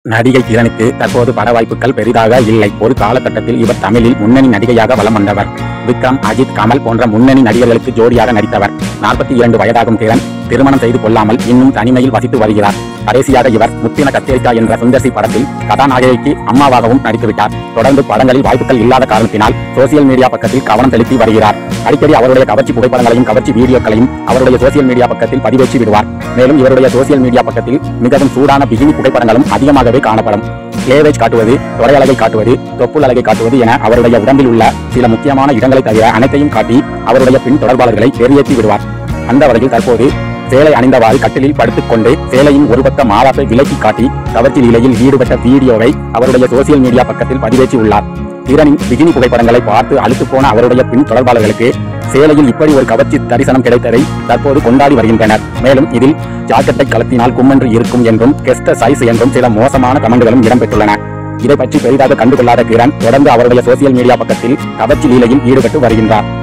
நடிகை கிரணுக்கு தற்போது பட வாய்ப்புகள் பெரிதாக இல்லை. ஒரு காலகட்டத்தில் இவர் தமிழில் முன்னணி நடிகையாக வலம் வந்தவர். விக்ரம், அஜித், கமல் போன்ற முன்னணி நடிகர்களுக்கு ஜோடியாக நடித்தவர். 42 வயதாகும் கிரண் திருமணம் செய்து கொள்ளாமல் இன்னும் தனிமையில் வசித்து வருகிறார். கடைசியாக இவர் முத்தின கத்தேரிக்கா என்ற சுந்தர்சி படத்தில் கதாநாயகிக்கு அம்மாவாகவும் நடித்துவிட்டார். தொடர்ந்து படங்களில் வாய்ப்புகள் இல்லாத காரணத்தினால் சோசியல் மீடியா பக்கத்தில் கவனம் செலுத்தி வருகிறார். அடிக்கடி அவருடைய கவர்ச்சி புகைப்படங்களையும் கவர்ச்சி வீடியோக்களையும் அவருடைய சோசியல் மீடியா பக்கத்தில் பதிவேற்றி விடுவார். மேலும் இவருடைய சோசியல் மீடியா பக்கத்தில் மிகவும் சூடான பிகினி புகைப்படங்களும் அதிகமாகவே காணப்படும். கிளேவேஜ் காட்டுவது, தொடை அழகை காட்டுவது, தொப்புள் அழகை காட்டுவது என அவருடைய உடம்பில் உள்ள சில முக்கியமான இடங்களை தவிர அனைத்தையும் காட்டி அவருடைய பின் தொடர்பாளர்களை வெறியேற்றி விடுவார். அந்த வகையில் தற்போது சேலை அணிந்தவாறு கட்டிலில் படுத்துக்கொண்டு சேலையின் ஒரு பக்க மாறாப்பை விலக்கி காட்டி கவர்ச்சி நிலையில் ஈடுபட்ட வீடியோவை அவருடைய சோசியல் மீடியா பக்கத்தில் பதிவேற்றி உள்ளார். கிரணின் பிகினி புகைப்படங்களை பார்த்து அழுத்து போன அவருடைய பின் தொடர்பாளர்களுக்கு சேலையில் இப்படி ஒரு கவர்ச்சி தரிசனம் கிடைத்ததை தற்போது கொண்டாடி வருகின்றனர். மேலும் இதில் ஜாக்கெட்டை கலத்தினால் கும்மென்று இருக்கும் என்றும் கெஸ்ட சைஸ் என்றும் சில மோசமான கமெண்டுகளும் இடம்பெற்றுள்ளன. இதை பற்றி பெரிதாக கண்டுகொள்ளாத கிரண் தொடர்ந்து அவருடைய சோசியல் மீடியா பக்கத்தில் கவர்ச்சி லீலையில் ஈடுபட்டு வருகின்றார்.